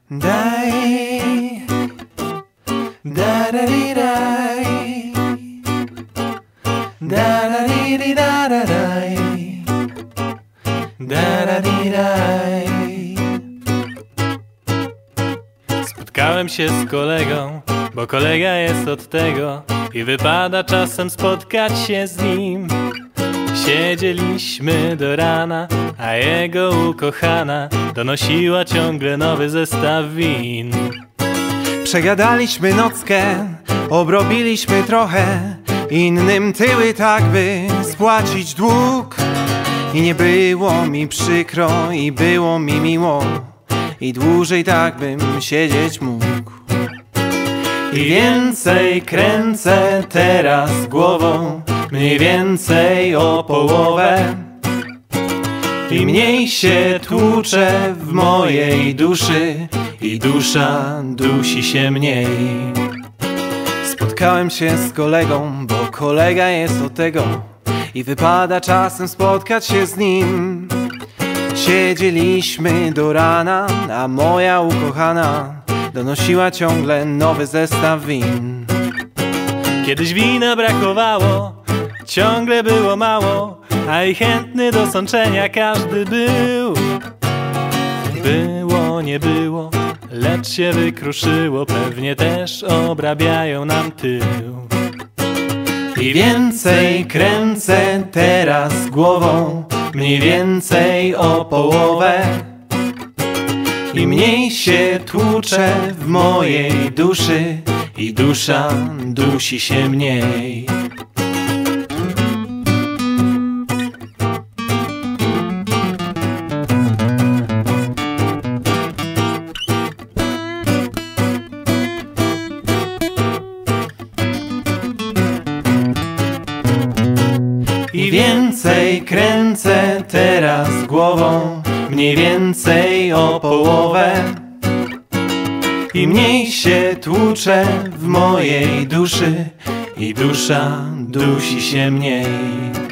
Daj, da da di daj, da da di di da da daj, da da di daj. Spotkałem się z kolegą, bo kolega jest od tego i wypada czasem spotkać się z nim. Siedzieliśmy do rana, a jego ukochana donosiła ciągle nowy zestaw win. Przegadaliśmy nockę, obrobiliśmy trochę, innym tyły tak by spłacić dług. I nie było mi przykro i było mi miło, i dłużej tak bym siedzieć mógł. I więcej kręcę teraz głową, mniej więcej o połowę, i mniej się tłuczę w mojej duszy, i dusza dusi się mniej. Spotkałem się z kolegą, bo kolega jest od tego i wypada czasem spotkać się z nim. Siedzieliśmy do rana, a moja ukochana donosiła ciągle nowy zestaw win. Kiedyś wina brakowało, ciągle było mało, a i chętny do sączenia każdy był. Było, nie było, lecz się wykruszyło, pewnie też obrabiają nam tył. I więcej kręcę teraz głową, mniej więcej o połowę, i mniej się tłuczę w mojej duszy, i dusza dusi się mniej. I więcej kręcę teraz głową, mniej więcej o połowę, i mniej się tłuczę w mojej duszy, i dusza dusi się mniej.